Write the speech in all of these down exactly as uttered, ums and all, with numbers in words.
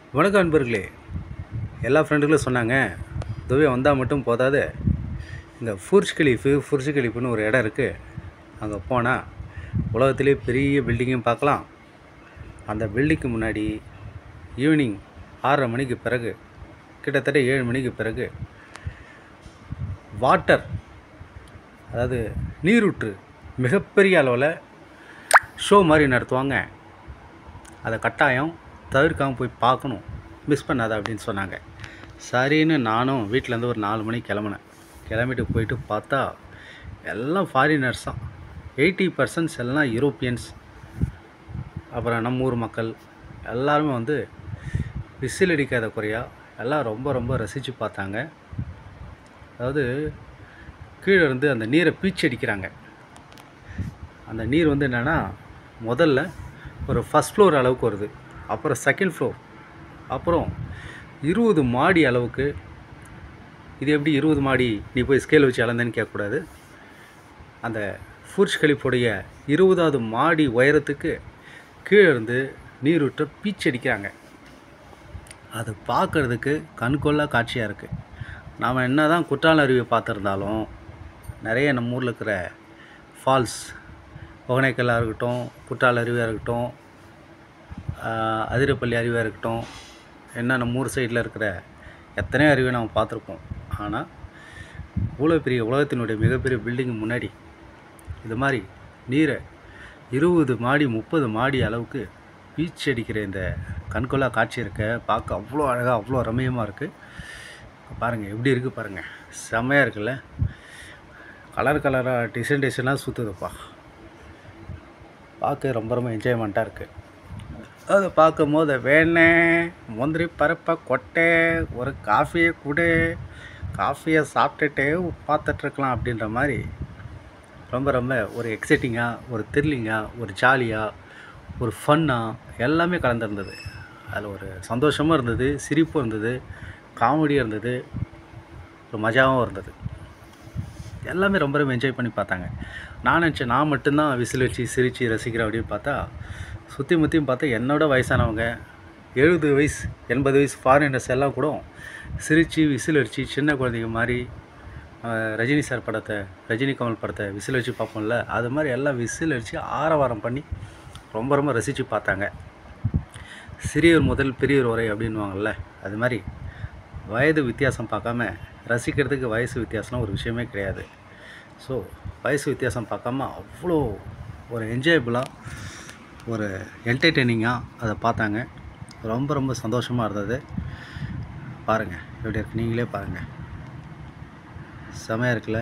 வணக்கம் நண்பர்களே. எல்லா ஃப்ரெண்டுகளும் சொன்னாங்க, துபை வந்தால் மட்டும் போதாது, இங்கே ஃபுர்ஜ் கலீஃபு ஃபுர்ஜ் கலீஃபுன்னு ஒரு இடம் இருக்குது, அங்கே போனால் உலகத்திலே பெரிய பில்டிங்கையும் பார்க்கலாம். அந்த பில்டிங்க்கு முன்னாடி ஈவினிங் ஆறரை மணிக்கு பிறகு, கிட்டத்தட்ட ஏழு மணிக்கு பிறகு வாட்டர், அதாவது நீரூற்று மிகப்பெரிய அளவில் ஷோ மாதிரி நடத்துவாங்க. அதை கட்டாயம் தவிர்க்காமல் போய் பார்க்கணும், மிஸ் பண்ணாத அப்படின்னு சொன்னாங்க. சரின்னு நானும் வீட்டிலேருந்து ஒரு நாலு மணிக்கு கிளம்புனேன். கிளம்பிட்டு போயிட்டு பார்த்தா எல்லாம் ஃபாரினர்ஸ் தான். எயிட்டி பர்சன்ட்ஸ் எல்லாம் யூரோப்பியன்ஸ், அப்புறம் நம்ம ஊர் மக்கள் எல்லாருமே வந்து விசில் அடிக்காத குறையா எல்லாம் ரொம்ப ரொம்ப ரசித்து பார்த்தாங்க. அதாவது கீழே இருந்து அந்த நீரை பீச்சு அடிக்கிறாங்க. அந்த நீர் வந்து என்னென்னா, முதல்ல ஒரு ஃபஸ்ட் ஃப்ளோர் அளவுக்கு வருது, அப்புறம் செகண்ட் ஃப்ளோர், அப்புறம் இருபது மாடி அளவுக்கு. இது எப்படி இருபது மாடி நீ போய் ஸ்கேல் வச்சு அளந்தேன்னு கேட்கக்கூடாது. அந்த ஃபுர்ஜ் கலீஃபுடைய இருபதாவது மாடி உயரத்துக்கு கீழே இருந்து நீரூற்றை பீச்சடிக்கிறாங்க. அது பார்க்குறதுக்கு கண்கொள்ளா காட்சியாக இருக்குது. நாம் என்ன தான் குற்றால அருவியை பார்த்துருந்தாலும், நிறைய நம்ம ஊரில் இருக்கிற ஃபால்ஸ், ஒகேனக்கல்லாக இருக்கட்டும், குற்றால அருவியாக இருக்கட்டும், அதிரப்பள்ளி அருவியாக இருக்கட்டும், என்ன நம்ம ஊர் சைடில் இருக்கிற எத்தனையோ அருவியை நம்ம பார்த்துருப்போம். ஆனால் இவ்வளோ பெரிய உலகத்தினுடைய மிகப்பெரிய பில்டிங்கு முன்னாடி இது மாதிரி நீரை இருபது மாடி முப்பது மாடி அளவுக்கு பீச் அடிக்கிற இந்த கண்கொள்ளா காட்சி இருக்க பார்க்க அவ்வளோ அழகாக, அவ்வளோ ரம்மியமாக இருக்குது. பாருங்கள் எப்படி இருக்குது பாருங்கள், செம்மையாக இருக்குல்ல. கலர் கலராக டிசைன் டிசைனாக சுற்றுதுப்பா. பார்க்க ரொம்ப ரொம்ப என்ஜாய்மெண்ட்டாக இருக்குது. அதை பார்க்கும் போது வேணே முந்திரி பருப்பை கொட்டை ஒரு காஃபியை கூட, காஃபியை சாப்பிட்டுட்டே பார்த்துட்ருக்கலாம் அப்படின்ற மாதிரி ரொம்ப ரொம்ப ஒரு எக்ஸைட்டிங்காக, ஒரு த்ரில்லிங்காக, ஒரு ஜாலியாக, ஒரு ஃபன்னாக எல்லாமே கலந்துருந்தது. அதில் ஒரு சந்தோஷமும் இருந்தது, சிரிப்பும் இருந்தது, காமெடியும் இருந்தது, ஒரு மஜாவும் இருந்தது. எல்லாமே ரொம்ப ரொம்ப என்ஜாய் பண்ணி பார்த்தாங்க. நான் நினச்சேன் நான் மட்டும்தான் விசில் வச்சு சிரித்து ரசிக்கிறேன் அப்படின்னு பார்த்தா, சுற்றி முற்றியும் பார்த்தா என்னோட வயசானவங்க, எழுபது வயசு எண்பது வயசு ஃபாரினர்ஸ் எல்லாம் கூட சிரித்து விசில் அடித்து சின்ன குழந்தைங்க மாதிரி ரஜினி சார் படத்தை, ரஜினி கமல் படத்தை விசில் வச்சு பார்ப்போம்ல, அது மாதிரி எல்லாம் விசில் அடித்து ஆரவாரம் பண்ணி ரொம்ப ரொம்ப ரசித்து பார்த்தாங்க. சிறியோர் முதல் பெரியோர் வரை அப்படின்வாங்கள்ல, அது மாதிரி வயது வித்தியாசம் பார்க்காம ரசிக்கிறதுக்கு வயசு வித்தியாசம்லாம் ஒரு விஷயமே கிடையாது. ஸோ வயசு வித்தியாசம் பார்க்காம அவ்வளோ ஒரு என்ஜாயபுளாக, ஒரு என்டர்டெய்னிங்காக அதை பார்த்தாங்க. ரொம்ப ரொம்ப சந்தோஷமாக இருந்தது. பாருங்கள் எப்படி இருக்கு, நீங்களே பாருங்கள், செமையாக இருக்குல்ல.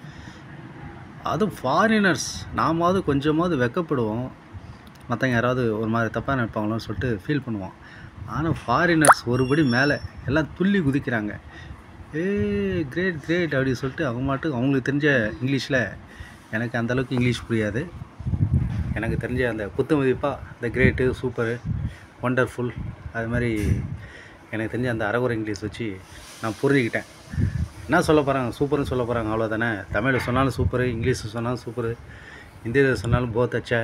அதுவும் ஃபாரினர்ஸ், நாமாவது கொஞ்சமாவது வெக்கப்படுவோம், மற்றவங்க யாராவது ஒரு மாதிரி தப்பாக நினைப்பாங்களோன்னு சொல்லிட்டு ஃபீல் பண்ணுவோம். ஆனால் ஃபாரினர்ஸ் ஒருபடி மேலே எல்லாம் துள்ளி குதிக்கிறாங்க. ஏ கிரேட் கிரேட் அப்படின்னு சொல்லிட்டு அவங்க மாட்டுக்கு அவங்களுக்கு தெரிஞ்ச இங்கிலீஷில், எனக்கு அந்தளவுக்கு இங்கிலீஷ் புரியாது, எனக்கு தெரிஞ்ச அந்த குத்து மதிப்பாக இந்த கிரேட்டு, சூப்பரு, ஒண்டர்ஃபுல், அது மாதிரி எனக்கு தெரிஞ்ச அந்த அரைகுறை இங்கிலீஷ் வச்சு நான் புரிஞ்சுக்கிட்டேன். என்ன சொல்ல போகிறாங்க, சூப்பர்னு சொல்ல போகிறாங்க, அவ்வளோதானே. தமிழில் சொன்னாலும் சூப்பரு, இங்கிலீஷில் சொன்னாலும் சூப்பரு, ஹிந்தியில் சொன்னாலும் போத் அச்சா,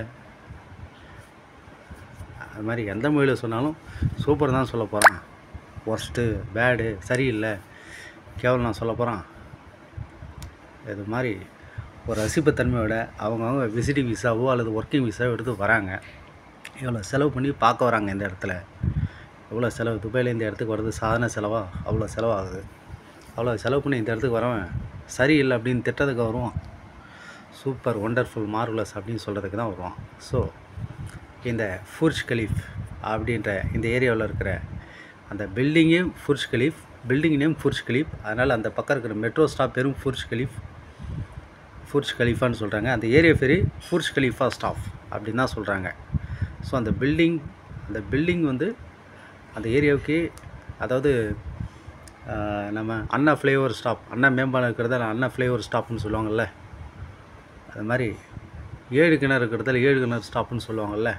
அது மாதிரி எந்த மொழியில் சொன்னாலும் சூப்பர் தான் சொல்ல போகிறான். ஒர்ஸ்ட்டு, பேடு, சரியில்லை, கேவலம் நான் சொல்ல போகிறான். இது மாதிரி ஒரு ரசிப்புத்தன்மையோட அவங்கவுங்க விசிட்டிங் விசாவோ அல்லது ஒர்க்கிங் விசாவோ எடுத்து வராங்க. இவ்வளோ செலவு பண்ணி பார்க்க வராங்க. இந்த இடத்துல எவ்வளோ செலவு, துபாயில் இந்த இடத்துக்கு வர்றது சாதாரண செலவாக, அவ்வளோ செலவாகுது. அவ்வளோ செலவு பண்ணி இந்த இடத்துக்கு வரவன் சரியில்லை அப்படின்னு திட்டத்துக்கு வருவான், சூப்பர், ஒண்டர்ஃபுல், மார்வலஸ் அப்படின்னு சொல்கிறதுக்கு தான் வருவான். ஸோ இந்த ஃபுர்ஜ் கலீஃப் அப்படின்ற இந்த ஏரியாவில் இருக்கிற அந்த பில்டிங்கே Burj Khalifa, building name Burj Khalifa. அதனால் அந்த பக்கம் இருக்கிற மெட்ரோ ஸ்டாப் பேரும் ஃபுர்ஜ் கலீஃப், ஃபுர்ஜ் கலீஃபான்னு சொல்கிறாங்க. அந்த ஏரியா பேர் ஃபுர்ஜ் கலீஃபா ஸ்டாப் அப்படின்னு தான் சொல்கிறாங்க. ஸோ அந்த பில்டிங், அந்த பில்டிங் வந்து அந்த ஏரியாவுக்கு, அதாவது நம்ம அண்ணா ஃப்ளைஓவர் ஸ்டாப், அண்ணா மேம்பாலம் இருக்கிறதால அண்ணா ஃப்ளைஓவர் ஸ்டாப்னு சொல்லுவாங்கள்ல, அது மாதிரி ஏழு கிணறு இருக்கிறதால ஏழு கிணறு ஸ்டாப்புன்னு சொல்லுவாங்கள்ல,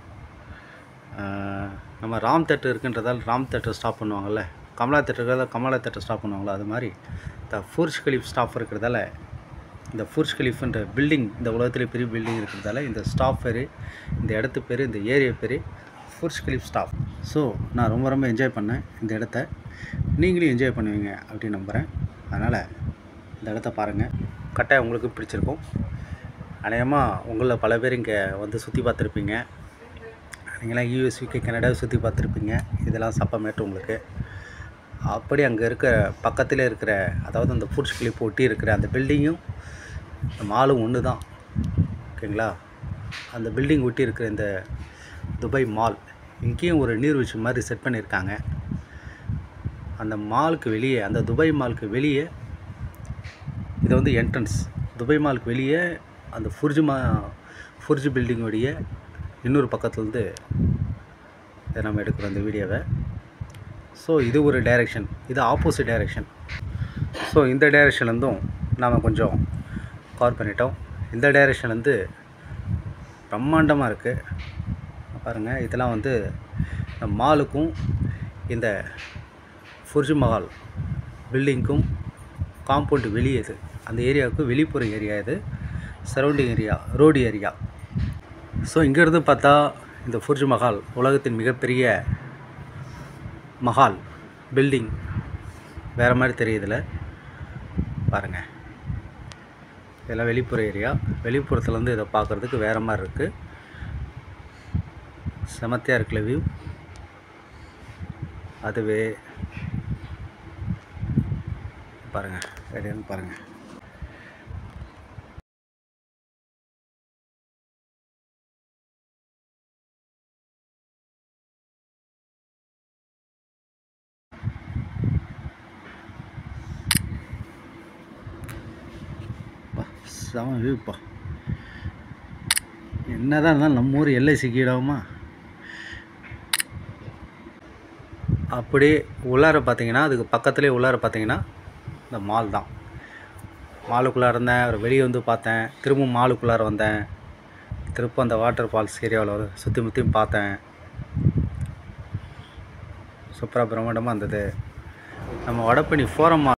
நம்ம ராம் தேட்டர் இருக்குன்றதால் ராம் தேட்டர் ஸ்டாப் பண்ணுவாங்கள்ல, கமலா தேட்டர் இருக்கிறதால கமலா தேட்டர் ஸ்டாப் பண்ணுவாங்களா, அது மாதிரி இந்த ஃபுர்ஜ் கலீஃப் ஸ்டாப் இருக்கிறதால, இந்த ஃபுர்ஜ் கலீஃப்ன்ற பில்டிங் இந்த உலகத்திலே பெரிய பில்டிங் இருக்கிறதால இந்த ஸ்டாப் பேர், இந்த இடத்து பேர், இந்த ஏரியா பேர் ஃபுர்ஜ் கலிஃபா. ஸோ நான் ரொம்ப ரொம்ப என்ஜாய் பண்ணேன் இந்த இடத்த. நீங்களும் என்ஜாய் பண்ணுவீங்க அப்படின்னு நம்புகிறேன். அதனால் இந்த இடத்த பாருங்கள், கட்டாயம் உங்களுக்கு பிடிச்சிருக்கும். அநேகமாக உங்களில் பல பேர் இங்கே வந்து சுற்றி பார்த்துருப்பீங்க. நீங்களாம் யூஎஸ், யூகே, கனடாவை சுற்றி பார்த்துருப்பீங்க. இதெல்லாம் சப்பமேட்டு உங்களுக்கு. அப்படி அங்கே இருக்கிற பக்கத்தில் இருக்கிற, அதாவது அந்த ஃபுர்ஜ் கலிஃபா ஒட்டி இருக்கிற அந்த பில்டிங்கும் இந்த மாலும் ஒன்று தான். ஓகேங்களா? அந்த பில்டிங் ஒட்டி இருக்கிற இந்த துபாய் மால், இங்கேயும் ஒரு நீர்வீழ்ச்சி மாதிரி செட் பண்ணியிருக்காங்க. அந்த மாலுக்கு வெளியே, அந்த துபாய் மாலுக்கு வெளியே, இது வந்து என்ட்ரன்ஸ். துபாய் மாலுக்கு வெளியே அந்த ஃபுர்ஜ் மா ஃபுர்ஜ் பில்டிங்குடைய இன்னொரு பக்கத்துலேருந்து இதை நம்ம எடுக்கிறோம் இந்த வீடியோவை. ஸோ இது ஒரு டைரெக்ஷன், இது ஆப்போசிட் டைரெக்ஷன். ஸோ இந்த டைரெக்ஷன்லேருந்தும் நாம் கொஞ்சம் கவர் பண்ணிட்டோம். இந்த டைரெக்ஷன்லேருந்து பிரம்மாண்டமாக இருக்குது பாருங்கள். இதெல்லாம் வந்து இந்த மாலுக்கும் இந்த ஃபுர்ஜ் மஹால் பில்டிங்க்கும் காம்பவுண்டு வெளியே, இது அந்த ஏரியாவுக்கு வெளிப்புற ஏரியா, இது surrounding area, road area. So இங்கேருந்து பார்த்தா இந்த ஃபுர்ஜ் மஹால் உலகத்தின் மிகப்பெரிய மஹால் பில்டிங் வேறு மாதிரி தெரியுதுல பாருங்கள். இதெல்லாம் வெளிப்புற ஏரியா. வெளிப்புறத்துலேருந்து இதை பார்க்குறதுக்கு வேறு மாதிரி இருக்குது. செமத்தியாக இருக்குல்ல வியூ. அதுவே பாருங்கள், ரெடியானு பாருங்கள். செம வியூப்பா. என்னதான் இருந்தாலும் நம்ம ஊர் எல்ஐசி கீழாகுமா? அப்படியே உள்ளார பார்த்தீங்கன்னா, அதுக்கு பக்கத்துலேயே உள்ளார பார்த்தீங்கன்னா இந்த மால் தான். மாலுக்குள்ளார இருந்தேன், ஒரு வெளியே வந்து பார்த்தேன், திரும்பவும் மாலுக்குள்ளார வந்தேன், திரும்ப அந்த வாட்டர் ஃபால்ஸ் ஏரியாவில் சுற்றி முற்றியும் பார்த்தேன். சூப்பராக பிரம்மாண்டமாக இருந்தது. நம்ம வடபழனி ஃபோரம்